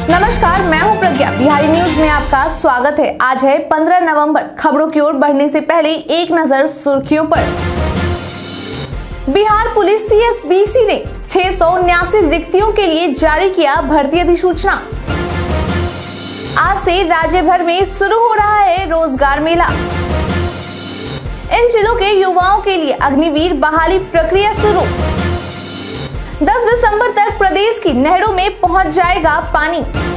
नमस्कार, मैं हूं प्रज्ञा। बिहारी न्यूज में आपका स्वागत है। आज है 15 नवंबर। खबरों की ओर बढ़ने से पहले एक नजर सुर्खियों पर। बिहार पुलिस CSBC ने 679 रिक्तियों के लिए जारी किया भर्ती अधिसूचना। आज से राज्य भर में शुरू हो रहा है रोजगार मेला। इन जिलों के युवाओं के लिए अग्निवीर बहाली प्रक्रिया शुरू। 10 दिसंबर तक प्रदेश की नहरों में पहुंच जाएगा पानी।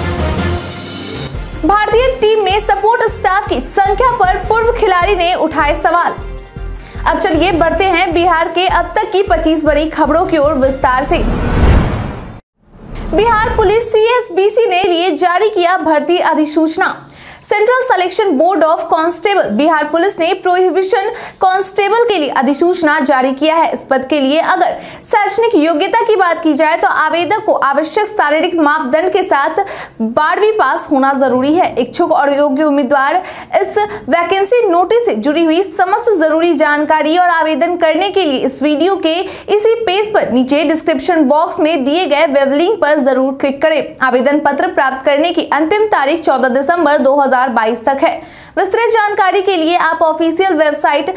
भारतीय टीम में सपोर्ट स्टाफ की संख्या पर पूर्व खिलाड़ी ने उठाए सवाल। अब चलिए बढ़ते हैं बिहार के अब तक की 25 बड़ी खबरों की ओर विस्तार से। बिहार पुलिस CSBC ने लिए जारी किया भर्ती अधिसूचना। Central selection board of constable Bihar police ने प्रोहिबिशन कांस्टेबल के लिए अधिसूचना जारी किया है। इस पद के लिए अगर शैक्षणिक योग्यता की बात की जाए तो आवेदक को आवश्यक शारीरिक मापदंड के साथ 12वीं पास होना जरूरी है। इच्छुक और योग्य उम्मीदवार इस वैकेंसी नोटिस से जुड़ी हुई समस्त जरूरी जानकारी और आवेदन करने के लिए इस वीडियो के इसी पेज पर नीचे डिस्क्रिप्शन बॉक्स में दिए गए वेब लिंक पर जरूर क्लिक करें। आवेदन पत्र प्राप्त करने की अंतिम तारीख 14 दिसंबर 2022 तक है। विस्तृत जानकारी के लिए आप ऑफिशियल वेबसाइट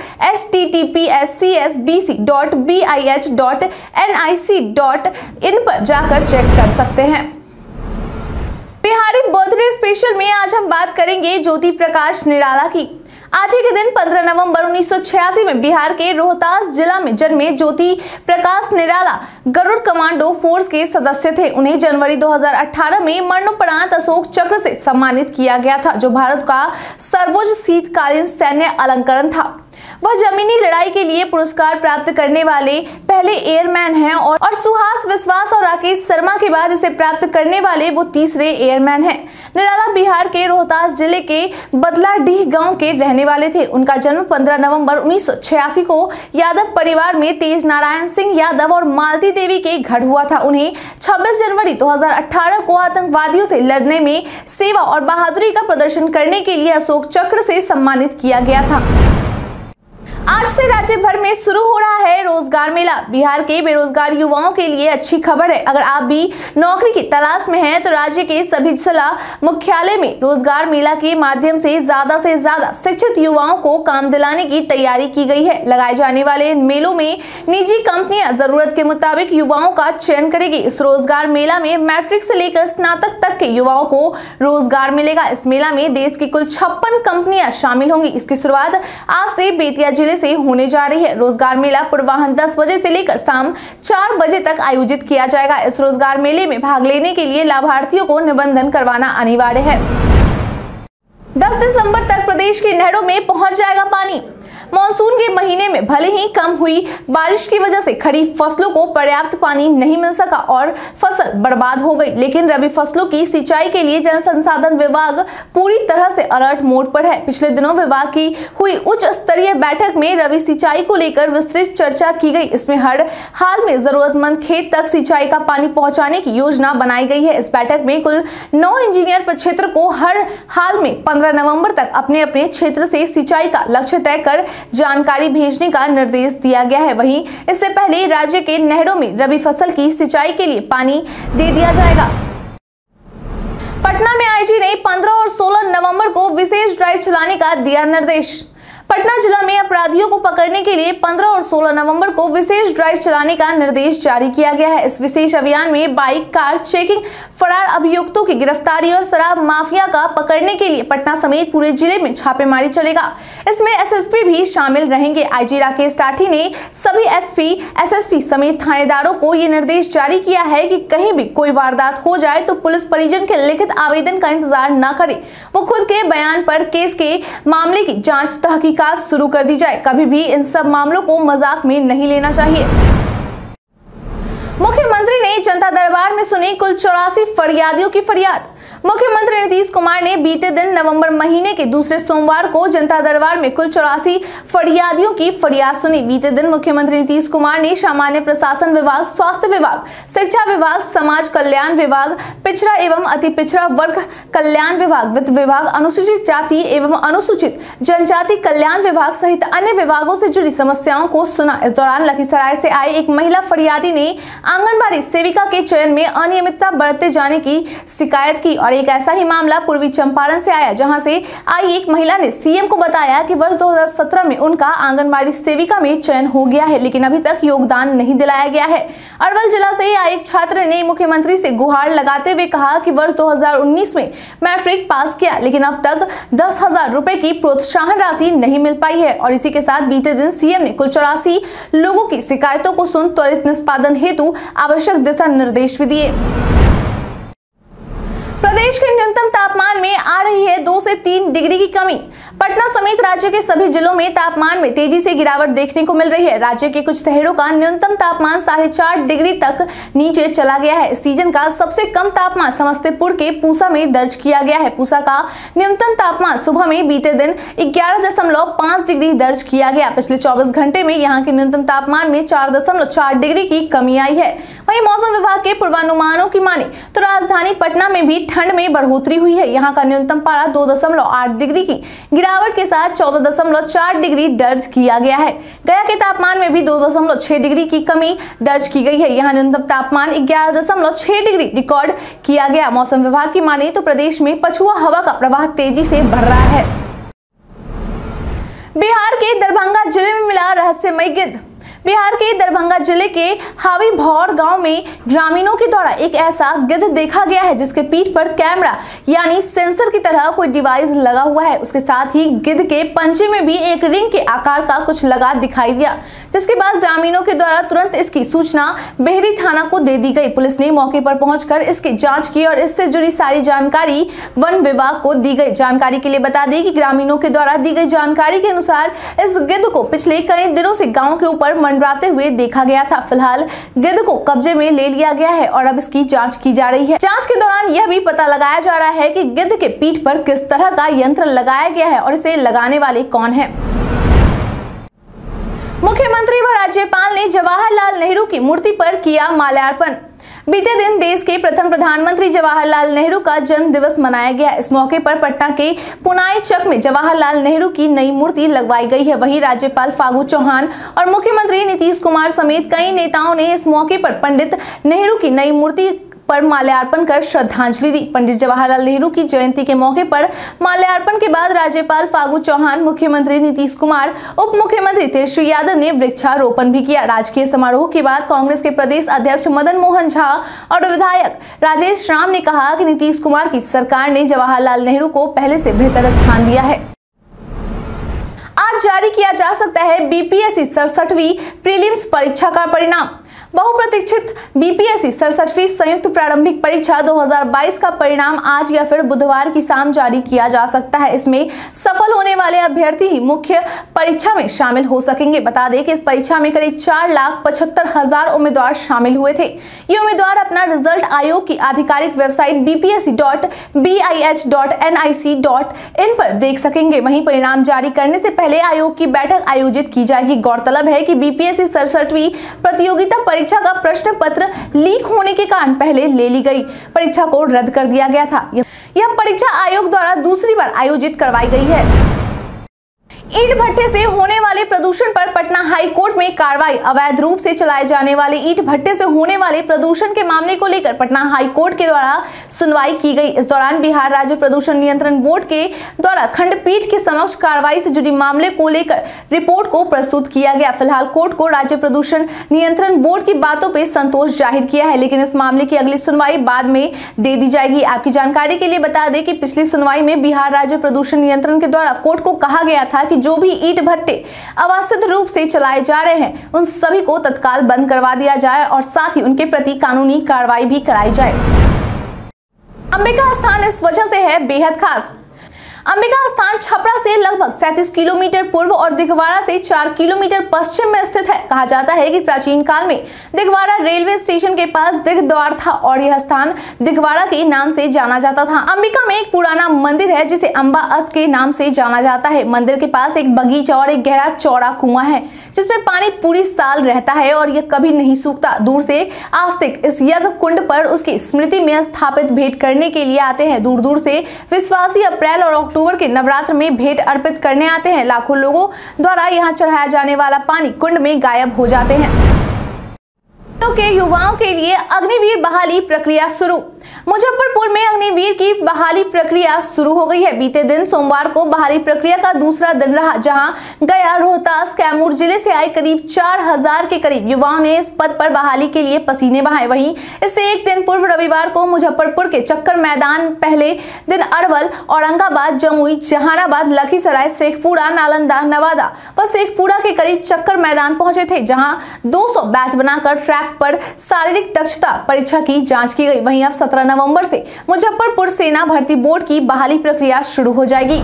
https://bih.bih.nic.in पर जाकर चेक कर सकते हैं। बिहारी बर्थडे स्पेशल में आज हम बात करेंगे ज्योति प्रकाश निराला की। आज ही के दिन 15 नवंबर 1986 में बिहार के रोहतास जिला में जन्मे ज्योति प्रकाश निराला गरुड़ कमांडो फोर्स के सदस्य थे। उन्हें जनवरी 2018 में मरणोपरांत अशोक चक्र से सम्मानित किया गया था, जो भारत का सर्वोच्च शीतकालीन सैन्य अलंकरण था। वह जमीनी लड़ाई के लिए पुरस्कार प्राप्त करने वाले पहले एयरमैन हैं और सुहास विश्वास और राकेश शर्मा के बाद इसे प्राप्त करने वाले वो तीसरे एयरमैन हैं। निराला बिहार के रोहतास जिले के बदलाडीह गांव के रहने वाले थे। उनका जन्म 15 नवंबर 1986 को यादव परिवार में तेज नारायण सिंह यादव और मालती देवी के घर हुआ था। उन्हें 26 जनवरी 2018 को आतंकवादियों से लड़ने में सेवा और बहादुरी का प्रदर्शन करने के लिए अशोक चक्र से सम्मानित किया गया था। आज से राज्य भर में शुरू हो रहा है रोजगार मेला। बिहार के बेरोजगार युवाओं के लिए अच्छी खबर है। अगर आप भी नौकरी की तलाश में हैं तो राज्य के सभी जिला मुख्यालय में रोजगार मेला के माध्यम से ज्यादा शिक्षित युवाओं को काम दिलाने की तैयारी की गई है। लगाए जाने वाले इन मेलों में निजी कंपनियां जरूरत के मुताबिक युवाओं का चयन करेगी। इस रोजगार मेला में मैट्रिक से लेकर स्नातक तक के युवाओं को रोजगार मिलेगा। इस मेला में देश की कुल 56 कंपनियां शामिल होंगी। इसकी शुरुआत आज से बेतिया जिले से होने जा रही है। रोजगार मेला पूर्वाह्न 10 बजे से लेकर शाम 4 बजे तक आयोजित किया जाएगा। इस रोजगार मेले में भाग लेने के लिए लाभार्थियों को निबंधन करवाना अनिवार्य है। 10 दिसंबर तक प्रदेश की नहरों में पहुंच जाएगा पानी। मानसून के महीने में भले ही कम हुई बारिश की वजह से खरीफ फसलों को पर्याप्त पानी नहीं मिल सका और फसल बर्बाद हो गई, लेकिन रबी फसलों की सिंचाई के लिए जल संसाधन विभाग पूरी तरह से अलर्ट मोड पर है। पिछले दिनों विभाग की हुई उच्च स्तरीय बैठक में रबी सिंचाई को लेकर विस्तृत चर्चा की गई। इसमें हर हाल में जरूरतमंद खेत तक सिंचाई का पानी पहुंचाने की योजना बनाई गई है। इस बैठक में कुल 9 इंजीनियर क्षेत्र को हर हाल में 15 नवंबर तक अपने अपने क्षेत्र से सिंचाई का लक्ष्य तय कर जानकारी भेजने का निर्देश दिया गया है। वहीं इससे पहले राज्य के नहरों में रबी फसल की सिंचाई के लिए पानी दे दिया जाएगा। पटना में आईजी ने 15 और 16 नवंबर को विशेष ड्राइव चलाने का दिया निर्देश। पटना जिला में अपराधियों को पकड़ने के लिए 15 और 16 नवंबर को विशेष ड्राइव चलाने का निर्देश जारी किया गया है। इस विशेष अभियान में बाइक, कार चेकिंग, फरार अभियुक्तों की गिरफ्तारी और शराब माफिया का पकड़ने के लिए पटना समेत पूरे जिले में छापेमारी चलेगा। इसमें SSP भी शामिल रहेंगे। आईजी राकेश टाठी ने सभी SP, SSP समेत थानेदारों को ये निर्देश जारी किया है कि कहीं भी कोई वारदात हो जाए तो पुलिस परिजन के लिखित आवेदन का इंतजार न करे। वो खुद के बयान पर केस के मामले की जांच तहकीकात शुरू कर दी जाए। कभी भी इन सब मामलों को मजाक में नहीं लेना चाहिए। मुख्यमंत्री ने जनता दरबार में सुनी कुल 84 फरियादियों की फरियाद। मुख्यमंत्री नीतीश कुमार ने बीते दिन नवंबर महीने के दूसरे सोमवार को जनता दरबार में कुल 84 फरियादियों की फरियाद सुनी। बीते दिन मुख्यमंत्री नीतीश कुमार ने सामान्य प्रशासन विभाग, स्वास्थ्य विभाग, शिक्षा विभाग, समाज कल्याण विभाग, पिछड़ा एवं अति पिछड़ा वर्ग कल्याण विभाग, वित्त विभाग, अनुसूचित जाति एवं अनुसूचित जनजाति कल्याण विभाग सहित अन्य विभागों से जुड़ी समस्याओं को सुना। इस दौरान लखीसराय से आई एक महिला फरियादी ने आंगनबाड़ी सेविका के चयन में अनियमितता बरते जाने की शिकायत की और एक ऐसा ही मामला पूर्वी चंपारण से आया, जहां से आई एक महिला ने सीएम को बताया कि वर्ष 2017 में उनका आंगनबाड़ी सेविका में चयन हो गया है, लेकिन अभी तक योगदान नहीं दिलाया गया है। अरवल जिला से आई एक छात्र ने मुख्यमंत्री से गुहार लगाते हुए कहा कि वर्ष 2019 में मैट्रिक पास किया, लेकिन अब तक 10,000 रुपए की प्रोत्साहन राशि नहीं मिल पाई है। और इसी के साथ बीते दिन सीएम ने कुल 84 लोगों की शिकायतों को सुन त्वरित निष्पादन हेतु आवश्यक दिशा निर्देश भी दिए। प्रदेश के न्यूनतम तापमान में आ रही है 2 से 3 डिग्री की कमी। पटना समेत राज्य के सभी जिलों में तापमान में तेजी से गिरावट देखने को मिल रही है। राज्य के कुछ शहरों का न्यूनतम तापमान 4.5 डिग्री तक नीचे चला गया है। इस सीजन का सबसे कम तापमान समस्तीपुर के पूसा में दर्ज किया गया है। पूसा का न्यूनतम तापमान सुबह में बीते दिन 11.5 डिग्री दर्ज किया गया। पिछले 24 घंटे में यहाँ के न्यूनतम तापमान में 4.4 डिग्री की कमी आई है। वहीं मौसम विभाग के पूर्वानुमानों की माने तो राजधानी पटना में भी ठंड में बढ़ोतरी हुई है। यहाँ का न्यूनतम पारा 2.8 डिग्री की गिरावट के साथ 14.4 डिग्री दर्ज किया गया है। गया के तापमान में भी 2.6 डिग्री की कमी दर्ज की गई है। यहाँ न्यूनतम तापमान 11.6 डिग्री रिकॉर्ड किया गया। मौसम विभाग की माने तो प्रदेश में पछुआ हवा का प्रवाह तेजी से बढ़ रहा है। बिहार के दरभंगा जिले में मिला रहस्यमय गिद्ध। बिहार के दरभंगा जिले के हावी भौर गांव में ग्रामीणों के द्वारा एक ऐसा गिद्ध देखा गया है जिसके पीठ पर कैमरा यानी सेंसर की तरह कोई डिवाइस लगा हुआ है। उसके साथ ही गिद्ध के पंजे में भी एक रिंग के आकार का कुछ लगा दिखाई दिया, जिसके बाद ग्रामीणों के द्वारा तुरंत इसकी सूचना बेहरी थाना को दे दी गई। पुलिस ने मौके पर पहुंचकर इसकी जांच की और इससे जुड़ी सारी जानकारी वन विभाग को दी गई। जानकारी के लिए बता दें कि ग्रामीणों के द्वारा दी गई जानकारी के अनुसार इस गिद्ध को पिछले कई दिनों से गाँव के ऊपर मंडराते हुए देखा गया था। फिलहाल गिद्ध को कब्जे में ले लिया गया है और अब इसकी जांच की जा रही है। जांच के दौरान यह भी पता लगाया जा रहा है कि गिद्ध के पीठ पर किस तरह का यंत्र लगाया गया है और इसे लगाने वाले कौन है। मुख्यमंत्री व राज्यपाल ने जवाहरलाल नेहरू की मूर्ति पर किया माल्यार्पण। बीते दिन देश के प्रथम प्रधानमंत्री जवाहरलाल नेहरू का जन्म दिवस मनाया गया। इस मौके पर पटना के पुनाई चक में जवाहरलाल नेहरू की नई मूर्ति लगवाई गई है। वहीं राज्यपाल फागू चौहान और मुख्यमंत्री नीतीश कुमार समेत कई नेताओं ने इस मौके पर पंडित नेहरू की नई मूर्ति पर माल्यार्पण कर श्रद्धांजलि दी। पंडित जवाहरलाल नेहरू की जयंती के मौके पर माल्यार्पण के बाद राज्यपाल फागू चौहान, मुख्यमंत्री नीतीश कुमार, उप मुख्यमंत्री तेजस्वी यादव ने वृक्षारोपण भी किया। राजकीय समारोह के बाद कांग्रेस के प्रदेश अध्यक्ष मदन मोहन झा और विधायक राजेश राम ने कहा कि नीतीश कुमार की सरकार ने जवाहरलाल नेहरू को पहले से बेहतर स्थान दिया है। आज जारी किया जा सकता है बीपीएससी 67वीं प्रीलिम्स परीक्षा का परिणाम। बहुप्रतीक्षित बीपीएससी 67वीं संयुक्त प्रारंभिक परीक्षा 2022 का परिणाम आज या फिर बुधवार की शाम जारी किया जा सकता है। इसमें सफल होने वाले अभ्यर्थी ही मुख्य परीक्षा में शामिल हो सकेंगे। बता दें कि इस परीक्षा में करीब 4,75,000 उम्मीदवार शामिल हुए थे। ये उम्मीदवार अपना रिजल्ट आयोग की आधिकारिक वेबसाइट bpsc.bis.nic.in पर देख सकेंगे। वहीं परिणाम जारी करने से पहले आयोग की बैठक आयोजित की जाएगी। गौरतलब है कि बीपीएससी 67वीं प्रतियोगिता परीक्षा का प्रश्न पत्र लीक होने के कारण पहले ले ली गई परीक्षा को रद्द कर दिया गया था। यह परीक्षा आयोग द्वारा दूसरी बार आयोजित करवाई गई है। ईंट भट्टे से होने वाले प्रदूषण पर पटना हाई कोर्ट में कार्रवाई। अवैध रूप से चलाए जाने वाले ईंट भट्टे से होने वाले प्रदूषण के मामले को लेकर पटना हाई कोर्ट के द्वारा सुनवाई की गई। इस दौरान बिहार राज्य प्रदूषण नियंत्रण बोर्ड के द्वारा खंडपीठ के समक्ष कार्रवाई से जुड़ी मामले को लेकर रिपोर्ट को प्रस्तुत किया गया। फिलहाल कोर्ट को राज्य प्रदूषण नियंत्रण बोर्ड की बातों पर संतोष जाहिर किया है, लेकिन इस मामले की अगली सुनवाई बाद में दे दी जाएगी। आपकी जानकारी के लिए बता दें कि पिछली सुनवाई में बिहार राज्य प्रदूषण नियंत्रण के द्वारा कोर्ट को कहा गया था कि जो भी ईंट भट्टे अवैध रूप से चलाए जा रहे हैं उन सभी को तत्काल बंद करवा दिया जाए और साथ ही उनके प्रति कानूनी कार्रवाई भी कराई जाए। अंबिका स्थान इस वजह से है बेहद खास। अंबिका स्थान छपरा से लगभग 37 किलोमीटर पूर्व और दिघवाड़ा से 4 किलोमीटर पश्चिम में स्थित है। कहा जाता है कि प्राचीन काल में दिघवाड़ा रेलवे स्टेशन के पास दिघ द्वार था और यह स्थान दिघवाड़ा के नाम से जाना जाता था। अंबिका में एक पुराना मंदिर है जिसे अंबा अस्त के नाम से जाना जाता है। मंदिर के पास एक बगीचा और एक गहरा चौड़ा कुआं है जिसमें पानी पूरी साल रहता है और यह कभी नहीं सूखता। दूर से आस्तिक इस यज्ञ कुंड पर उसकी स्मृति में स्थापित भेंट करने के लिए आते हैं। दूर दूर से विश्वासी अप्रैल और अक्टूबर के नवरात्र में भेंट अर्पित करने आते हैं। लाखों लोगों द्वारा यहाँ चढ़ाया जाने वाला पानी कुंड में गायब हो जाते हैं। के युवाओं के लिए अग्निवीर बहाली प्रक्रिया शुरू। मुजफ्फरपुर में अग्निवीर की बहाली प्रक्रिया शुरू हो गई है। बीते दिन सोमवार को बहाली प्रक्रिया का दूसरा दिन रहा, जहां गया, रोहतास, कैमूर जिले से आए करीब 4000 के करीब युवाओं ने इस पद पर बहाली के लिए पसीने बहाए। वहीं इससे एक दिन पूर्व रविवार को मुजफ्फरपुर के चक्कर मैदान पहले दिन अरवल, औरंगाबाद, जमुई, जहानाबाद, लखीसराय, शेखपुरा, नालंदा, नवादा व शेखपुरा के करीब चक्कर मैदान पहुंचे थे, जहां 200 बैच बनाकर ट्रैक पर शारीरिक दक्षता परीक्षा की जांच की गई। वहीं अब 17 नवंबर से मुजफ्फरपुर सेना भर्ती बोर्ड की बहाली प्रक्रिया शुरू हो जाएगी।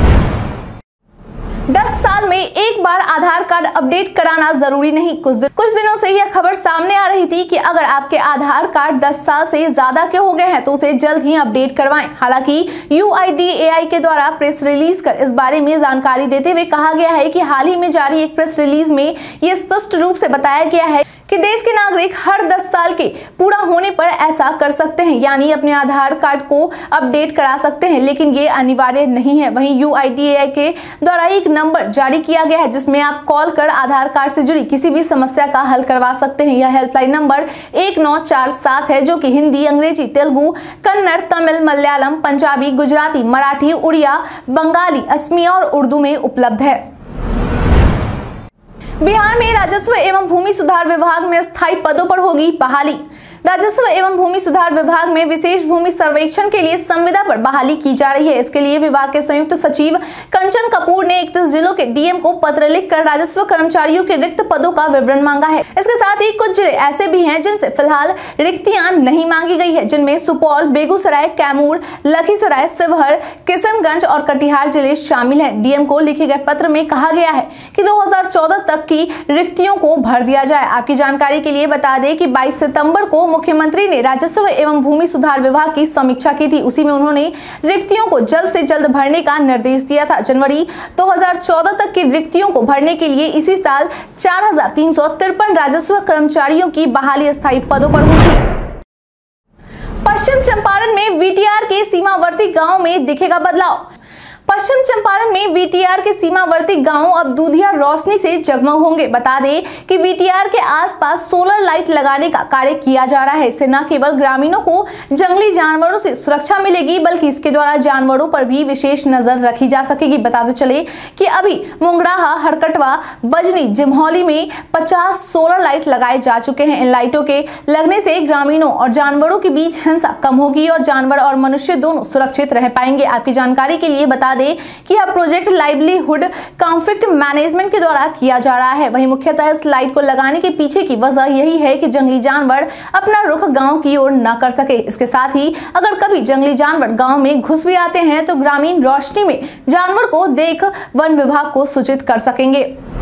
10 साल में एक बार आधार कार्ड अपडेट कराना जरूरी नहीं। कुछ दिनों से यह खबर सामने आ रही थी कि अगर आपके आधार कार्ड 10 साल से ज्यादा के हो गए हैं तो उसे जल्द ही अपडेट करवाएं। हालांकि UIDAI के द्वारा प्रेस रिलीज कर इस बारे में जानकारी देते हुए कहा गया है कि हाल ही में जारी एक प्रेस रिलीज में यह स्पष्ट रूप से बताया गया है कि देश के नागरिक हर 10 साल के पूरा होने पर ऐसा कर सकते हैं, यानी अपने आधार कार्ड को अपडेट करा सकते हैं, लेकिन ये अनिवार्य नहीं है। वहीं UIDAI के द्वारा एक नंबर जारी किया गया है जिसमें आप कॉल कर आधार कार्ड से जुड़ी किसी भी समस्या का हल करवा सकते हैं। यह हेल्पलाइन नंबर 1947 है, जो कि हिंदी, अंग्रेजी, तेलुगु, कन्नड़, तमिल, मलयालम, पंजाबी, गुजराती, मराठी, उड़िया, बंगाली, असमिया और उर्दू में उपलब्ध है। बिहार में राजस्व एवं भूमि सुधार विभाग में स्थायी पदों पर होगी बहाली। राजस्व एवं भूमि सुधार विभाग में विशेष भूमि सर्वेक्षण के लिए संविदा पर बहाली की जा रही है। इसके लिए विभाग के संयुक्त सचिव कंचन कपूर ने 31 जिलों के DM को पत्र लिखकर राजस्व कर्मचारियों के रिक्त पदों का विवरण मांगा है। इसके साथ ही कुछ जिले ऐसे भी हैं जिनसे फिलहाल रिक्तियां नहीं मांगी गई है, जिनमें सुपौल, बेगूसराय, कैमूर, लखीसराय, शिवहर, किशनगंज और कटिहार जिले शामिल हैं। DM को लिखे गए पत्र में कहा गया है कि 2014 तक की रिक्तियों को भर दिया जाए। आपकी जानकारी के लिए बता दें कि 22 सितंबर को मुख्यमंत्री ने राजस्व एवं भूमि सुधार विभाग की समीक्षा की थी। उसी में उन्होंने रिक्तियों को जल्द से जल्द भरने का निर्देश दिया था। जनवरी 2014 तक की रिक्तियों को भरने के लिए इसी साल 4353 राजस्व कर्मचारियों की बहाली स्थायी पदों पर हुई थी। पश्चिम चंपारण में VTR के सीमावर्ती गांव में दिखेगा बदलाव। पश्चिम चंपारण में VTR के सीमावर्ती गांव अब दूधिया रोशनी से जगमग होंगे। बता दें कि VTR के आसपास सोलर लाइट लगाने का कार्य किया जा रहा है। इससे न केवल ग्रामीणों को जंगली जानवरों से सुरक्षा मिलेगी, बल्कि इसके द्वारा जानवरों पर भी विशेष नजर रखी जा सकेगी। बताते चले कि अभी मुंगड़ाहा, हरकटवा, बजनी, जिमहौली में 50 सोलर लाइट लगाए जा चुके हैं। इन लाइटों के लगने से ग्रामीणों और जानवरों के बीच हिंसा कम होगी और जानवर और मनुष्य दोनों सुरक्षित रह पाएंगे। आपकी जानकारी के लिए बता दें कि यह प्रोजेक्ट लाइवलीहुड कॉन्फ्लिक्ट मैनेजमेंट के द्वारा किया जा रहा है। वहीं मुख्यतः इस लाइट को लगाने के पीछे की वजह यही है कि जंगली जानवर अपना रुख गांव की ओर न कर सके। इसके साथ ही अगर कभी जंगली जानवर गांव में घुस भी आते हैं तो ग्रामीण रोशनी में जानवर को देख वन विभाग को सूचित कर सकेंगे।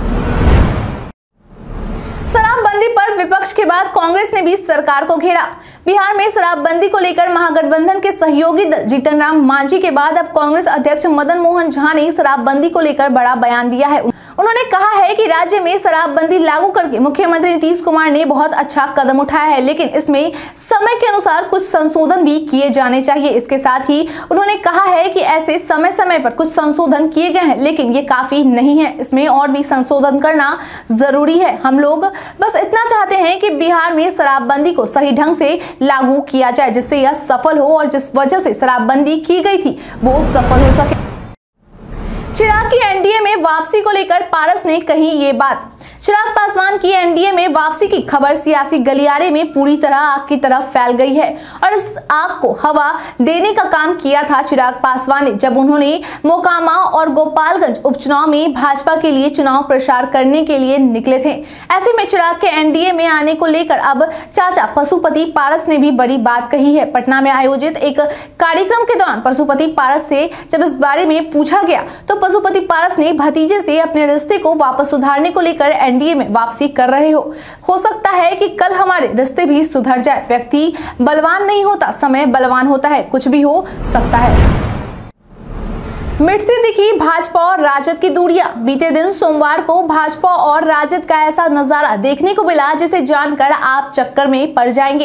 शराबबंदी पर विपक्ष के बाद कांग्रेस ने भी सरकार को घेरा। बिहार में शराबबंदी को लेकर महागठबंधन के सहयोगी दल जीतन राम मांझी के बाद अब कांग्रेस अध्यक्ष मदन मोहन झा ने शराबबंदी को लेकर बड़ा बयान दिया है। उन्होंने कहा है कि राज्य में शराबबंदी लागू करके मुख्यमंत्री नीतीश कुमार ने बहुत अच्छा कदम उठाया है, लेकिन इसमें समय के अनुसार कुछ संशोधन भी किए जाने चाहिए। इसके साथ ही उन्होंने कहा है कि ऐसे समय समय पर कुछ संशोधन किए गए हैं, लेकिन ये काफी नहीं है, इसमें और भी संशोधन करना जरूरी है। हम लोग बस इतना चाहते हैं कि बिहार में शराबबंदी को सही ढंग से लागू किया जाए, जिससे यह सफल हो और जिस वजह से शराबबंदी की गई थी वो सफल हो सके। चिराग की एनडीए में वापसी को लेकर पारस ने कही ये बात। चिराग पासवान की एनडीए में वापसी की खबर सियासी गलियारे में पूरी तरह आग की तरफ फैल गई है और इस आग को हवा देने का काम किया था चिराग पासवान ने, जब उन्होंने मोकामा और गोपालगंज उपचुनाव में भाजपा के लिए चुनाव प्रचार करने के लिए निकले थे। ऐसे में चिराग के एनडीए में आने को लेकर अब चाचा पशुपति पारस ने भी बड़ी बात कही है। पटना में आयोजित एक कार्यक्रम के दौरान पशुपति पारस से जब इस बारे में पूछा गया तो पशुपति पारस ने भतीजे से अपने रिश्ते को वापस सुधारने को लेकर एनडीए में वापसी कर रहे हो सकता है कि कल हमारे रिश्ते भी सुधर जाए। व्यक्ति बलवान नहीं होता, समय बलवान होता है, कुछ भी हो सकता है। मिटती दिखी भाजपा और राजद की दूरियां। बीते दिन सोमवार को भाजपा और राजद का ऐसा नजारा देखने को मिला जिसे जानकर आप चक्कर में पड़ जाएंगे।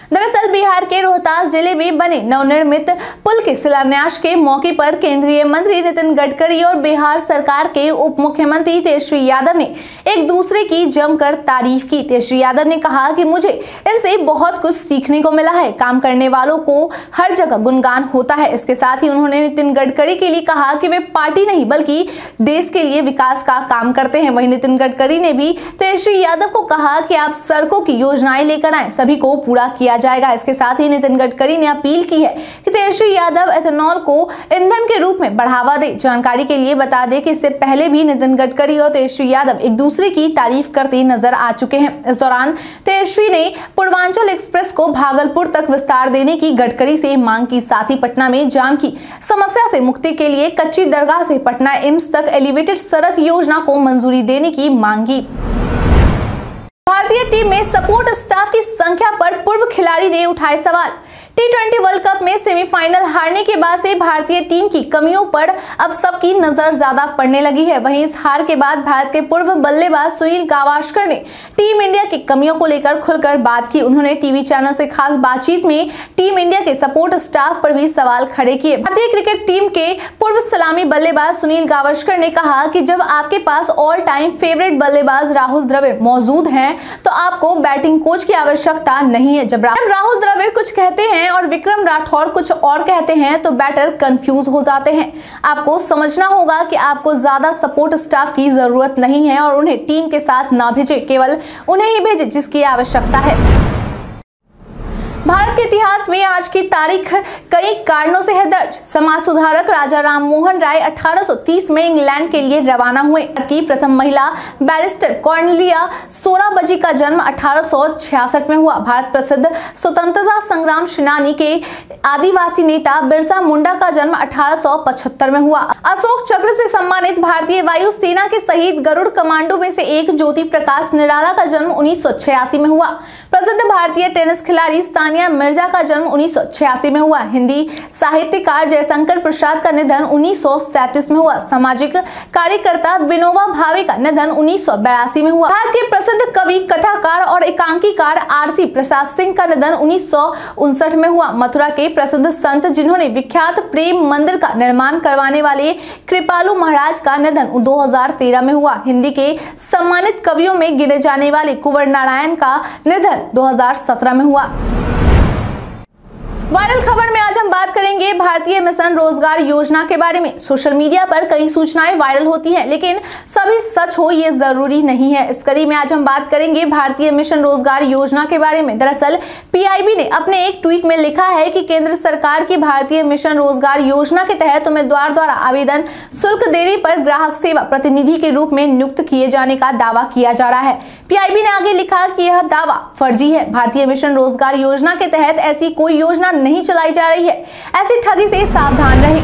दरअसल बिहार के रोहतास जिले में बने नवनिर्मित पुल के शिलान्यास के मौके पर केंद्रीय मंत्री नितिन गडकरी और बिहार सरकार के उप मुख्यमंत्री तेजस्वी यादव ने एक दूसरे की जमकर तारीफ की। तेजस्वी यादव ने कहा कि मुझे इनसे बहुत कुछ सीखने को मिला है, काम करने वालों को हर जगह गुणगान होता है। इसके साथ ही उन्होंने नितिन गडकरी के लिए कहा कि वे पार्टी नहीं बल्कि देश के लिए विकास का काम करते हैं। वहीं नितिन गडकरी ने भी तेजस्वी यादव को कहा कि आप सड़कों की योजनाएं लेकर आए, सभी को पूरा किया जाएगा। इसके साथ ही नितिन गडकरी ने अपील की है कि तेजस्वी यादव एथेनॉल को ईंधन के रूप में बढ़ावा दे। जानकारी के लिए बता दें कि इससे पहले भी नितिन गडकरी और तेजस्वी यादव एक दूसरे की तारीफ करते नजर आ चुके हैं। इस दौरान तेजस्वी ने पूर्वांचल एक्सप्रेस को भागलपुर तक विस्तार देने की गडकरी से मांग की। साथ ही पटना में जाम की समस्या से मुक्ति के लिए कच्ची दरगाह से पटना एम्स तक एलिवेटेड सड़क योजना को मंजूरी देने की मांगी। भारतीय टीम में सपोर्ट स्टाफ की संख्या पर पूर्व खिलाड़ी ने उठाए सवाल। T20 वर्ल्ड कप में सेमीफाइनल हारने के बाद से भारतीय टीम की कमियों पर अब सबकी नजर ज्यादा पड़ने लगी है। वहीं इस हार के बाद भारत के पूर्व बल्लेबाज सुनील गावस्कर ने टीम इंडिया की कमियों को लेकर खुलकर बात की। उन्होंने टीवी चैनल से खास बातचीत में टीम इंडिया के सपोर्ट स्टाफ पर भी सवाल खड़े किए। भारतीय क्रिकेट टीम के पूर्व सलामी बल्लेबाज सुनील गावस्कर ने कहा कि जब आपके पास ऑल टाइम फेवरेट बल्लेबाज राहुल द्रविड़ मौजूद हैं तो आपको बैटिंग कोच की आवश्यकता नहीं है। जब राहुल द्रविड़ कुछ कहते हैं और विक्रम राठौर कुछ और कहते हैं तो बैटर कंफ्यूज हो जाते हैं। आपको समझना होगा कि आपको ज्यादा सपोर्ट स्टाफ की जरूरत नहीं है और उन्हें टीम के साथ ना भेजें, केवल उन्हें ही भेजें जिसकी आवश्यकता है। भारत के इतिहास में आज की तारीख कई कारणों से है दर्ज। समाज सुधारक राजा राम मोहन राय 1830 में इंग्लैंड के लिए रवाना हुए। भारत की प्रथम महिला बैरिस्टर कॉर्नेलिया सोराबजी का जन्म 1866 में हुआ। भारत प्रसिद्ध स्वतंत्रता संग्राम सेनानी के आदिवासी नेता बिरसा मुंडा का जन्म 1875 में हुआ। अशोक चक्र से सम्मानित भारतीय वायु सेना के शहीद गरुड़ कमांडो में से एक ज्योति प्रकाश निराला का जन्म 1986 में हुआ। प्रसिद्ध भारतीय टेनिस खिलाड़ी सानिया मिर्जा का जन्म 1986 में हुआ। हिंदी साहित्यकार जयशंकर प्रसाद का निधन 1937 में हुआ। सामाजिक कार्यकर्ता विनोबा भावे का निधन 1982 में हुआ। भारत के प्रसिद्ध कवि, कथाकार और एकांकीकार आरसी प्रसाद सिंह का निधन 1959 में हुआ। मथुरा के प्रसिद्ध संत जिन्होंने विख्यात प्रेम मंदिर का निर्माण करवाने वाले कृपालु महाराज का निधन 2013 में हुआ। हिंदी के सम्मानित कवियों में गिने जाने वाले कुंवर नारायण का निधन 2017 में हुआ। वायरल खबर में आज हम बात करेंगे भारतीय मिशन रोजगार योजना के बारे में। सोशल मीडिया पर कई सूचनाएं वायरल होती हैं, लेकिन सभी सच हो ये जरूरी नहीं है। इस कड़ी में आज हम बात करेंगे भारतीय मिशन रोजगार योजना के बारे में। दरअसल पीआईबी ने अपने एक ट्वीट में लिखा है कि केंद्र सरकार की भारतीय मिशन रोजगार योजना के तहत उम्मीदवार द्वारा आवेदन शुल्क देने पर ग्राहक सेवा प्रतिनिधि के रूप में नियुक्त किए जाने का दावा किया जा रहा है। पीआईबी ने आगे लिखा कि यह दावा फर्जी है। भारतीय मिशन रोजगार योजना के तहत ऐसी कोई योजना नहीं चलाई जा रही है। ऐसी ठगी से सावधान रहें।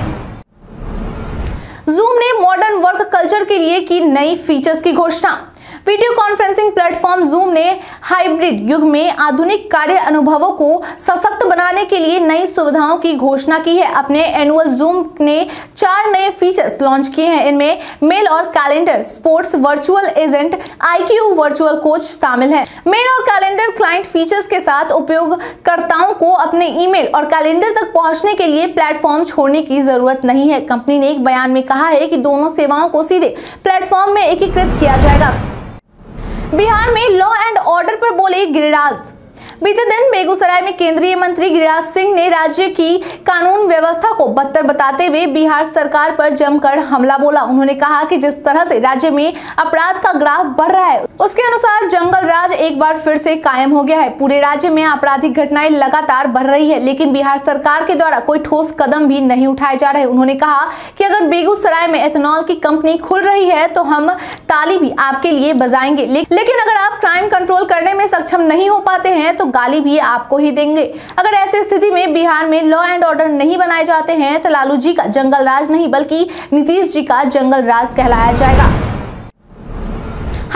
Zoom ने मॉडर्न वर्क कल्चर के लिए की नई फीचर्स की घोषणा। वीडियो कॉन्फ्रेंसिंग प्लेटफॉर्म Zoom ने हाइब्रिड युग में आधुनिक कार्य अनुभवों को सशक्त बनाने के लिए नई सुविधाओं की घोषणा की है। अपने एनुअल Zoom ने 4 नए फीचर्स लॉन्च किए हैं। इनमें मेल और calendar, sports virtual agent, IQ virtual coach शामिल है। मेल और कैलेंडर क्लाइंट फीचर्स के साथ उपयोगकर्ताओं को अपने ईमेल और कैलेंडर तक पहुंचने के लिए प्लेटफॉर्म छोड़ने की जरूरत नहीं है। कंपनी ने एक बयान में कहा है कि दोनों सेवाओं को सीधे प्लेटफॉर्म में एकीकृत किया जाएगा। बिहार में लॉ एंड ऑर्डर पर बोले गिरिराज। बीते दिन बेगूसराय में केंद्रीय मंत्री गिरिराज सिंह ने राज्य की कानून व्यवस्था को बदतर बताते हुए बिहार सरकार पर जमकर हमला बोला। उन्होंने कहा कि जिस तरह से राज्य में अपराध का ग्राफ बढ़ रहा है, उसके अनुसार जंगल राज एक बार फिर से कायम हो गया है। पूरे राज्य में आपराधिक घटनाएं लगातार बढ़ रही है, लेकिन बिहार सरकार के द्वारा कोई ठोस कदम भी नहीं उठाए जा रहे। उन्होंने कहा कि अगर बेगूसराय में एथेनॉल की कंपनी खुल रही है तो हम ताली भी आपके लिए बजाएंगे, लेकिन अगर आप क्राइम कंट्रोल करने में सक्षम नहीं हो पाते हैं तो गाली भी आपको ही देंगे। अगर ऐसी स्थिति में बिहार में लॉ एंड ऑर्डर नहीं बनाए जाते हैं तो लालू जी का जंगल राज नहीं बल्कि नीतीश जी का जंगल राज कहलाया जाएगा। हाईकोर्ट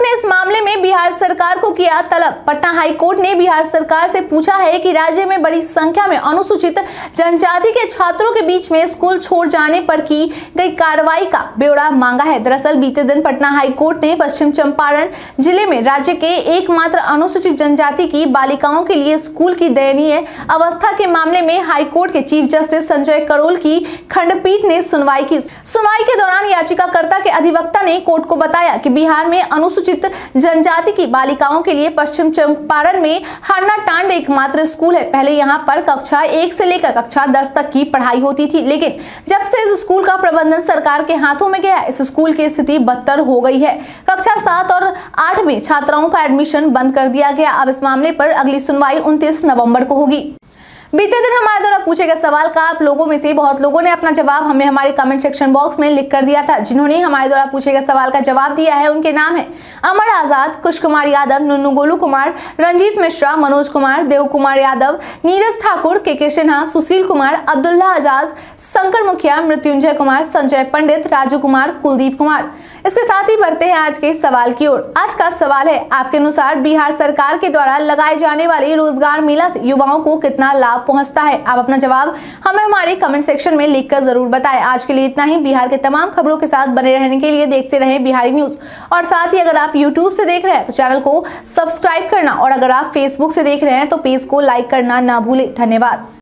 ने इस मामले में बिहार सरकार को किया तलब। पटना हाई कोर्ट ने बिहार सरकार से पूछा है कि राज्य में बड़ी संख्या में अनुसूचित जनजाति के छात्रों के बीच में स्कूल छोड़ जाने पर की गई कार्रवाई का ब्यौरा मांगा है। दरअसल बीते दिन पटना हाई कोर्ट ने पश्चिम चंपारण जिले में राज्य के एकमात्र अनुसूचित जनजाति की बालिकाओं के लिए स्कूल की दयनीय अवस्था के मामले में हाई कोर्ट के चीफ जस्टिस संजय करोल की खंडपीठ ने सुनवाई की। सुनवाई के दौरान याचिकाकर्ता के अधिवक्ता ने कोर्ट को बताया कि बिहार में अनुसूचित जनजाति की बालिकाओं के लिए पश्चिम चंपारण में हारना टांड एकमात्र स्कूल है। पहले यहाँ पर कक्षा 1 से लेकर कक्षा 10 तक की पढ़ाई होती थी, लेकिन जब से इस स्कूल का प्रबंधन सरकार के हाथों में गया, इस स्कूल की स्थिति बदतर हो गई है। कक्षा 7 और 8 में छात्राओं का एडमिशन बंद कर दिया गया। अब इस मामले पर अगली सुनवाई 29 नवंबर को होगी। बीते दिन हमारे द्वारा पूछे गए सवाल का आप लोगों में से बहुत लोगों ने अपना जवाब हमें हमारे कमेंट सेक्शन बॉक्स में लिख कर दिया था। जिन्होंने हमारे द्वारा पूछे गए सवाल का जवाब दिया है उनके नाम है अमर आजाद, कुश कुमार यादव, नुन्नू गोलू कुमार, रंजीत मिश्रा, मनोज कुमार, देव कुमार यादव, नीरज ठाकुर, के सिन्हा, सुशील कुमार, अब्दुल्ला आजाज, शंकर मुखिया, मृत्युंजय कुमार, संजय पंडित, राजू कुमार, कुलदीप कुमार। इसके साथ ही बढ़ते हैं आज के सवाल की ओर। आज का सवाल है, आपके अनुसार बिहार सरकार के द्वारा लगाए जाने वाले रोजगार मेला से युवाओं को कितना लाभ पहुंचता है? आप अपना जवाब हमें हमारे कमेंट सेक्शन में लिखकर जरूर बताएं। आज के लिए इतना ही। बिहार के तमाम खबरों के साथ बने रहने के लिए देखते रहें बिहारी न्यूज। और साथ ही अगर आप यूट्यूब से देख रहे हैं तो चैनल को सब्सक्राइब करना, और अगर आप फेसबुक से देख रहे हैं तो पेज को लाइक करना ना भूलें। धन्यवाद।